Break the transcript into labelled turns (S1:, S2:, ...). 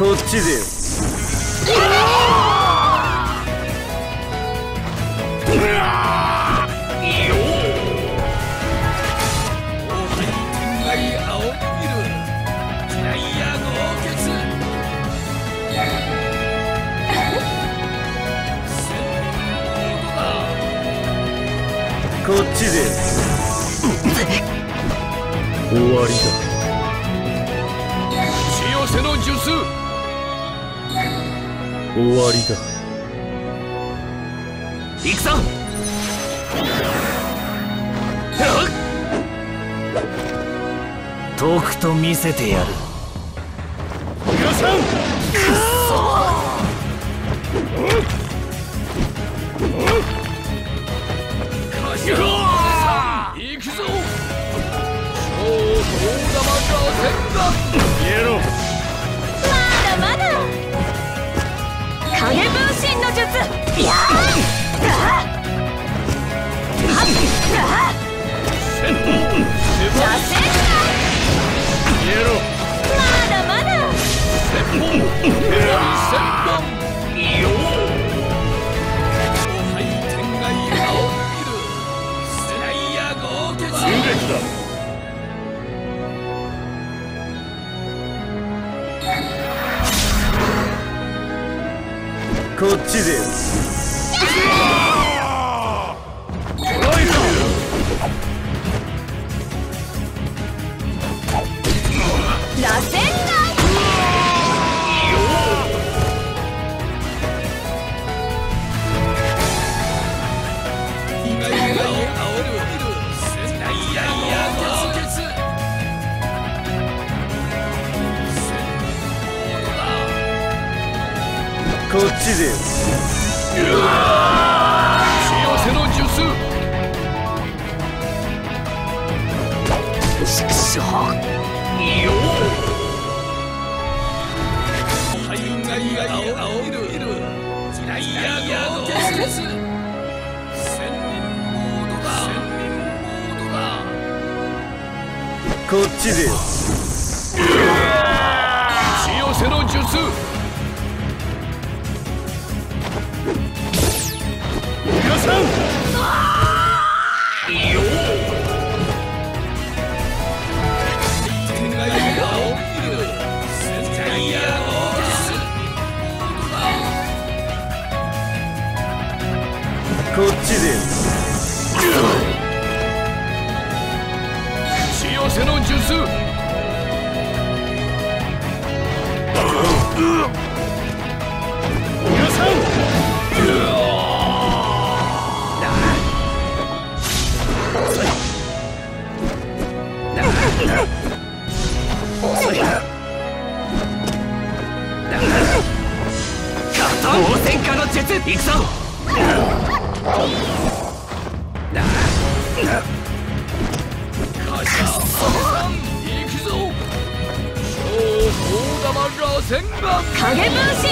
S1: こっちでよ。こっちで終わりだ。
S2: 千代瀬の術
S1: 終わりだ。
S2: 行くぞ。
S1: とくと見せてやる。
S2: 皆さん、くっそ行くぞ。超大玉螺旋弾。
S1: 消えろ。
S3: まだまだ。影分身の術。やあ。
S2: 旋風。
S3: 螺旋弾。
S1: 消えろ。
S3: まだまだ。
S2: 旋風。旋風。よお。天外青ビル。スライヤー豪傑。
S1: 進撃だ。こっちで
S3: 螺旋弾。
S1: こっちで
S2: 幸せの術。
S3: ちくしょう。
S2: よお。海外青ビル。スライヤー豪傑。千人モードだ。
S1: こっちで
S2: 幸せの術。皆さん、よお。天外青ビル。スライヤー豪傑。
S1: こっちで
S2: 幸せの術。皆さん、応戦家の術。行くぞ。行くぞ。超大玉螺旋弾。
S3: 影分身